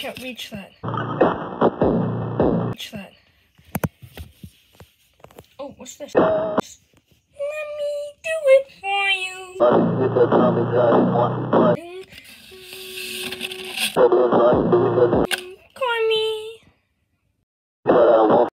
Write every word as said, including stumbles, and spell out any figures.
can't reach that. Reach that. Oh, what's this? Let me do it for you.